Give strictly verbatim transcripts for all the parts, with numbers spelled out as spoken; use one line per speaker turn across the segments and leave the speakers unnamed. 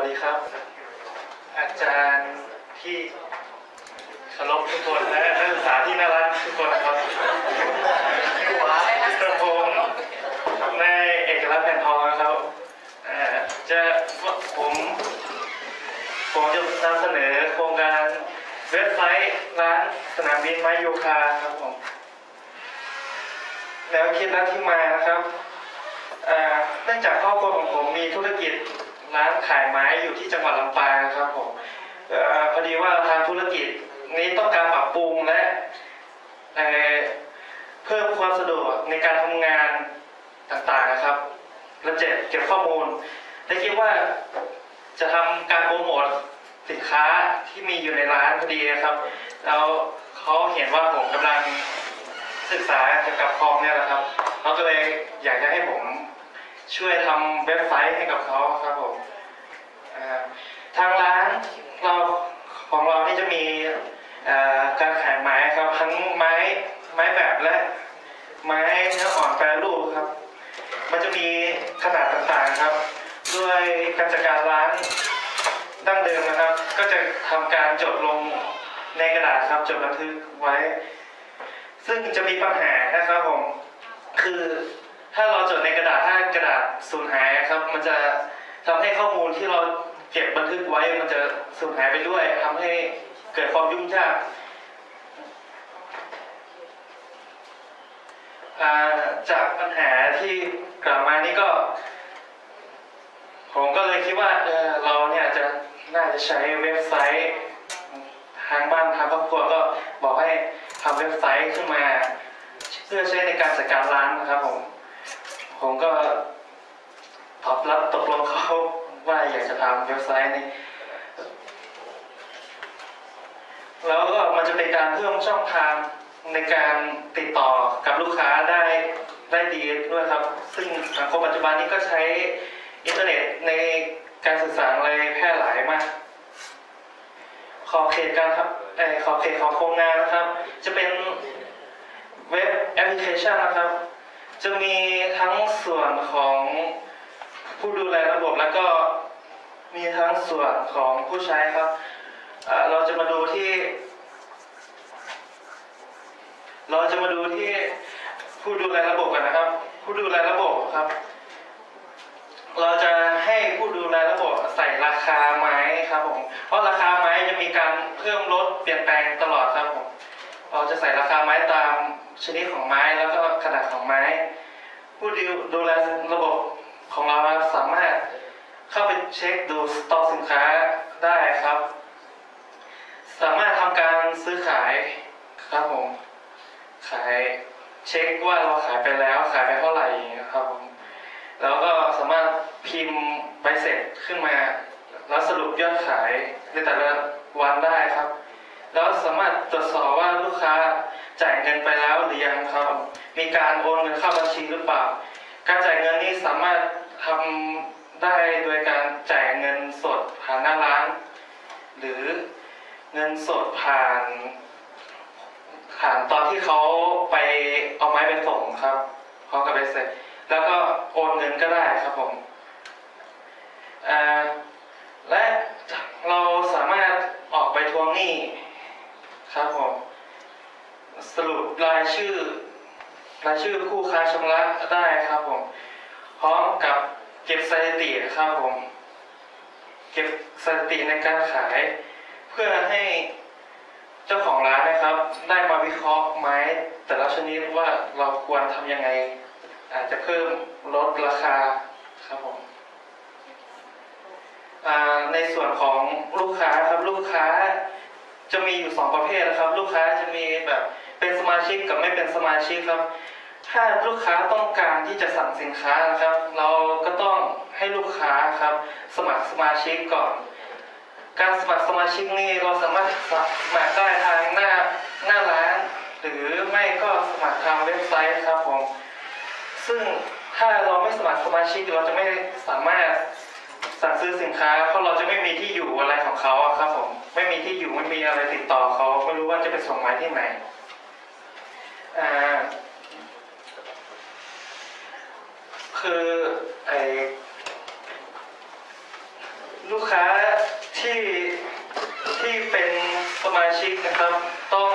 ดีครับอาจารย์ที่เคารพทุกคนและนักศึกษาที่น่ารักทุกคนนะครับกระผมในเอกลักษณ์แผ่นทองนะครับจะผมผมจะนำเสนอโครงการเว็บไซต์ร้านสนามบินไม้โยคาครับผมแล้วคิดและที่มานะครับเนื่องจากครอบครัวของผมมีธุรกิจร้านขายไม้อยู่ที่จังหวัดลำปางครับผมพอดีว่าทางธุรกิจนี้ต้องการปรับปรุงและเพิ่มความสะดวกในการทำงานต่างๆนะครับและเก็บเก็บข้อมูลได้คิดว่าจะทำการโปรโมทสินค้าที่มีอยู่ในร้านพอดีครับแล้วเขาเห็นว่าผมกำลังศึกษาเกี่ยวกับคอมเนี่ยแหละครับเขาก็เลยอยากจะให้ผมช่วยทำเว็บไซต์ให้กับเขาครับผมทางร้านเราของเรานี่จะมีการขายไม้ครับทั้งไม้ไม้แบบและไม้เนื้ออ่อนแปรรูปครับมันจะมีขนาดต่างๆครับด้วยการจัดการร้านดั้งเดิมนะครับก็จะทำการจดลงในกระดาษครับจดบันทึกไว้ซึ่งจะมีปัญหานะครับผมคือถ้าเราจดในกระดาษถ้ากระดาษสูญหายครับมันจะทำให้ข้อมูลที่เราเก็บบันทึกไว้มันจะสูญหายไปด้วยทำให้เกิดความยุ่งยากจากปัญหาที่กล่าวมานี้ก็ผมก็เลยคิดว่าเออเราเนี่ยจะน่าจะใช้เว็บไซต์ทางบ้านทางครอบครัวก็บอกให้ทำเว็บไซต์ขึ้นมาเพื่อใช้ในการจัดการร้านนะครับผมผมก็ตอบรับตกลงเขาว่าอยากจะทำเว็บไซต์นี้แล้วก็มันจะเป็นการเพิ่มช่องทางในการติดต่อกับลูกค้าได้ได้ดีด้วยครับซึ่งสังคมปัจจุบันนี้ก็ใช้อินเทอร์เน็ตในการสื่อสารอะไรแพร่หลายมากขอบเขตการครับไอขอบเขตของโครงงานนะครับจะเป็นเว็บแอปพลิเคชันนะครับจะมีทั้งส่วนของผู้ดูแลระบบแล้วก็มีทั้งส่วนของผู้ใช้ครับเราจะมาดูที่เราจะมาดูที่ผู้ดูแลระบบกันนะครับผู้ดูแลระบบครับเราจะให้ผู้ดูแลระบบใส่ราคาไม้ครับผมเพราะราคาไม้จะมีการเพิ่มลดเปลี่ยนแปลงตลอดครับผมเราจะใส่ราคาไม้ตามชนิดของไม้แล้วก็ขนาดของไม้ผู้ดูแลระบบของเราสามารถเข้าไปเช็คดูสต็อกสินค้าได้ครับสามารถทำการซื้อขายครับผมขายเช็คว่าเราขายไปแล้วขายไปเท่าไหร่ครับผมแล้วก็สามารถพิมพ์ใบเสร็จขึ้นมาแล้วสรุปยอดขายในแต่ละวันได้ครับแล้วสามารถตรวจสอบว่าลูกค้าจ่ายเงินไปแล้วหรือยังครับมีการโอนเงินเข้าบัญชีหรือเปล่าการจ่ายเงินนี้สามารถทำได้โดยการจ่ายเงินสดผ่านหน้าร้านหรือเงินสดผ่านผ่านตอนที่เขาไปเอาไม้ไปส่งครับเขาก็ไปเสร็จแล้วก็โอนเงินก็ได้ครับผมและเราสามารถออกไปทวงหนี้ครับผมสรุปรายชื่อรายชื่อคู่ค้าชำระได้ครับผมพร้อมกับเก็บสถิติครับผมเก็บสถิติในการขายเพื่อให้เจ้าของร้านนะครับได้มาวิเคราะห์ไม้แต่ละชนิดว่าเราควรทำยังไงอาจจะเพิ่มลดราคาครับผมในส่วนของลูกค้าครับลูกค้าจะมีอยู่สองประเภทนะครับลูกค้าจะมีแบบเป็นสมาชิกกับไม่เป็นสมาชิกครับถ้าลูกค้าต้องการที่จะสั่งสินค้านะครับเราก็ต้องให้ลูกค้าครับสมัครสมาชิกก่อนการสมัครสมาชิกนี่เราสามารถสมัครได้ทางหน้าหน้าร้านหรือไม่ก็สมัครทางเว็บไซต์ครับผมซึ่งถ้าเราไม่สมัครสมาชิกเราจะไม่สามารถสั่งซื้อสินค้าเพราะเราจะไม่มีที่อยู่อะไรของเขาครับผมไม่มีที่อยู่ไม่มีอะไรติดต่อเขาไม่รู้ว่าจะไปส่งไม้ที่ไหนอ่าคือไอลูกค้าที่ที่เป็นสมาชิกนะครับต้อง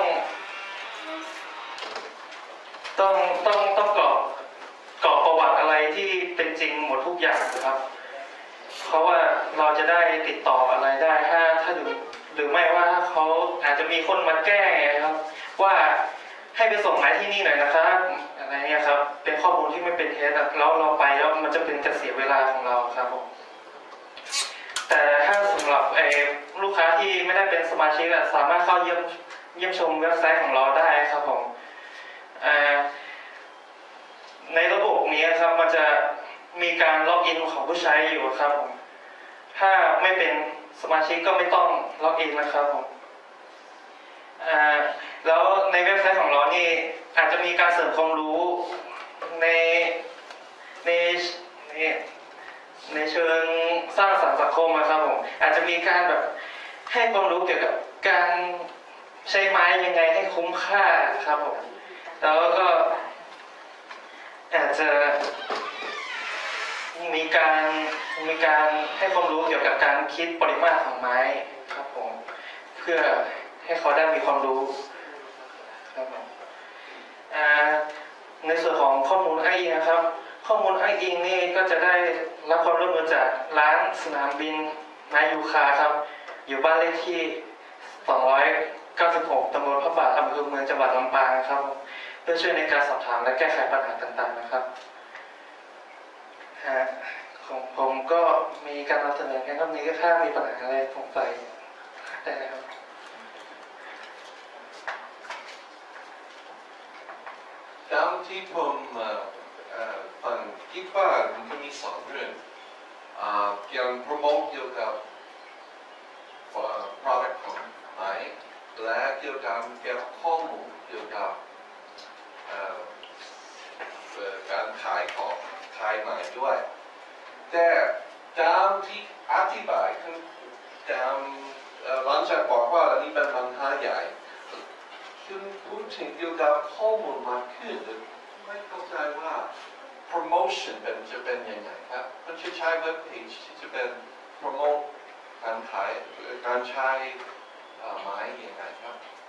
ต้องต้องต้องกรอกกรอกประวัติอะไรที่เป็นจริงหมดทุกอย่างนะครับเพราะว่าเราจะได้ติดต่ออะไรได้ถ้าถ้าหรือหรือไม่ว่าเขาอาจจะมีคนมาแก้ครับว่าให้ไปส่งหมายที่นี่หน่อยนะครับอะไรเนี่ยครับเป็นข้อมูลที่ไม่เป็นเท็จแล้วเราไปแล้วมันจะเป็นจะเสียเวลาของเราครับผมแต่ถ้าสำหรับไอ้ลูกค้าที่ไม่ได้เป็นสมาชิกสามารถเข้าเยี่ยมเยี่ยมชมเว็บไซต์ของเราได้ครับผมในระบบนี้ครับมันจะมีการล็อกอินของผู้ใช้อยู่ครับผมถ้าไม่เป็นสมาชิกก็ไม่ต้องล็อกอินนะครับผมแล้วในเว็บไซต์ของเรานี่อาจจะมีการเสริมความรู้ในในในในเชิงสร้างสรรค์สังคมนะครับผมอาจจะมีการแบบให้ความรู้เกี่ยวกับการใช้ไม้ยังไงให้คุ้มค่าครับผมแล้วก็อาจจะมีการมีการให้ความรู้เกี่ยวกับการคิดปริมาตรของไม้ครับผมเพื่อให้เขาได้มีความรู้ครับผมในส่วนของข้อมูลอ้างอิงนะครับข้อมูลอ้างอิงนี่ก็จะได้รับความร่วมมือจากร้านสนามบินนายูคาครับอยู่บ้านเลขที่สองร้อยเก้าสิบหกตำบลพระบาทอำเภอเมืองจังหวัดลำปางครับเพื่อช่วยในการสอบถามและแก้ไขปัญหาต่างๆนะครับของผมก็มีการนำเสนอแค่นี้ก็ถ้ามีปัญหาอะไรสงสัยได้ครับ
ตามที่ผมฟังคิดว่ามันก็มีสองเรื่องเกี่ยวกับโปรโมทเกี่ยวกับ product ของไม้และเกี่ยวกับเกี่ยวกับข้อมูลเกี่ยวกับการขายของขายไม้ด้วยแต่ตามที่อธิบายคือตามหลังจากบอกว่าอันนี้เป็นปัญหาใหญ่คุณพูดถึงเกี่ยวกับข้อมูลมากขึ้นไม่เข้าใจว่า promotion เป็นจะเป็นยังไงครับมันจะใช้เว็บเพจที่จะเป็น promote การขายการใช้ไม้ยังไงครับ